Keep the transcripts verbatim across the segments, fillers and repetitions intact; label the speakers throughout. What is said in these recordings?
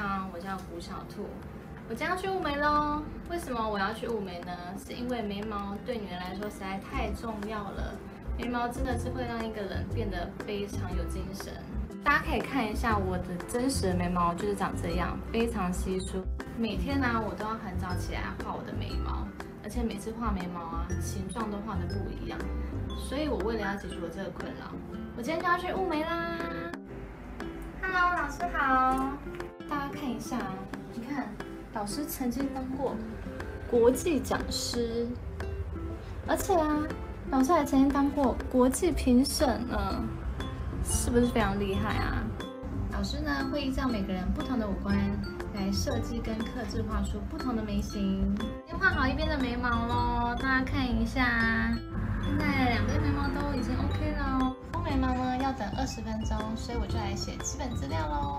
Speaker 1: 康，我叫古小兔。我将要去雾眉喽。为什么我要去雾眉呢？是因为眉毛对女人来说实在太重要了。眉毛真的是会让一个人变得非常有精神。大家可以看一下我的真实的眉毛，就是长这样，非常稀疏。每天呢、啊，我都要很早起来画我的眉毛，而且每次画眉毛啊，形状都画的不一样。所以我为了要解决我这个困扰，我今天就要去雾眉啦。Hello， 老师好。大家看一下，你看，老师曾经当过国际讲师，而且啊，老师还曾经当过国际评审呢，是不是非常厉害啊？老师呢会依照每个人不同的五官来设计跟客制画出不同的眉形。先画好一边的眉毛咯，大家看一下，现在两边眉毛都已经 OK 了。敷眉毛呢要等二十分钟，所以我就来写基本资料咯。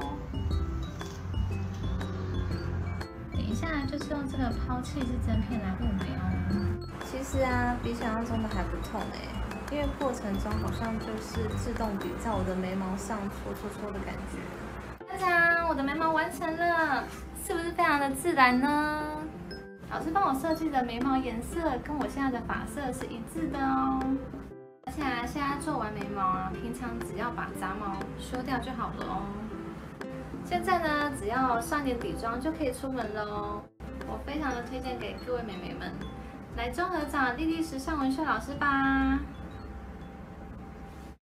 Speaker 1: 等一下就是用这个抛弃式针片来雾眉哦。
Speaker 2: 其实啊，比想象中的还不痛哎，因为过程中好像就是自动笔在我的眉毛上搓搓搓的感觉。
Speaker 1: 大家，我的眉毛完成了，是不是非常的自然呢？老师帮我设计的眉毛颜色跟我现在的发色是一致的哦。而且啊，现在做完眉毛啊，平常只要把杂毛修掉就好了哦。现在呢，只要上点底妆就可以出门了哦。我非常的推荐给各位美眉们，来综合找丽丽时尚文秀老师吧。